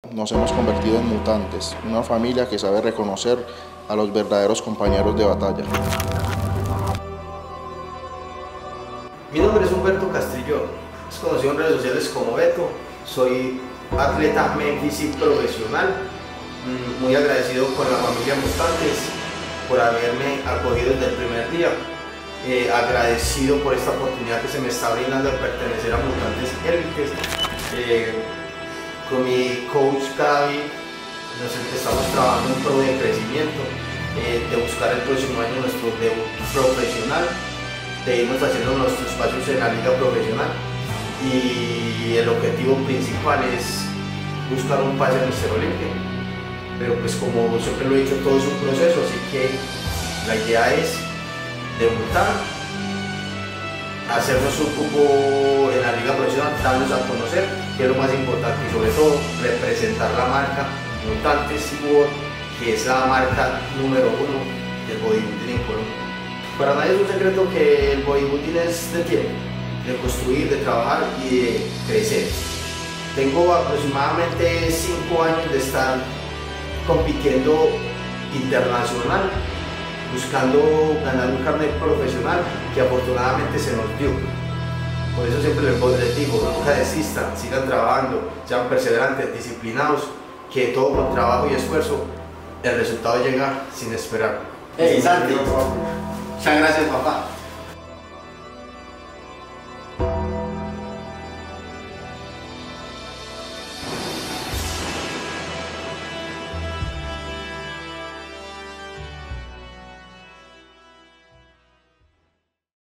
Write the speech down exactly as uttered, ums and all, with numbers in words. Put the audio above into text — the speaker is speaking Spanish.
Nos hemos convertido en mutantes, una familia que sabe reconocer a los verdaderos compañeros de batalla. Mi nombre es Humberto Castrillón, es conocido en redes sociales como Beto. Soy atleta Memphis profesional, muy agradecido con la familia Mutantes por haberme acogido desde el primer día. Eh, agradecido por esta oportunidad que se me está brindando de pertenecer a Mutantes Élites. Eh, con mi coach Gaby nos estamos trabajando en pro de crecimiento, eh, de buscar el próximo año nuestro debut profesional, de irnos haciendo nuestros pasos en la liga profesional, y el objetivo principal es buscar un pase a Mister Olympia. Pero pues como siempre lo he dicho, todo es un proceso, así que la idea es debutar, hacernos un cupo en la liga profesional, darnos a conocer, que es lo más importante, y sobre todo representar la marca Mutantes World, que es la marca número uno del bodybuilding en Colombia. Para nadie es un secreto que el bodybuilding es de tiempo, de construir, de trabajar y de crecer. Tengo aproximadamente cinco años de estar compitiendo internacional, buscando ganar un carnet profesional que afortunadamente se nos dio. Por eso siempre les digo, nunca desistan, sigan trabajando, sean perseverantes, disciplinados, que todo con trabajo y esfuerzo el resultado llega sin esperar. Hey, Santi, muchas gracias, papá.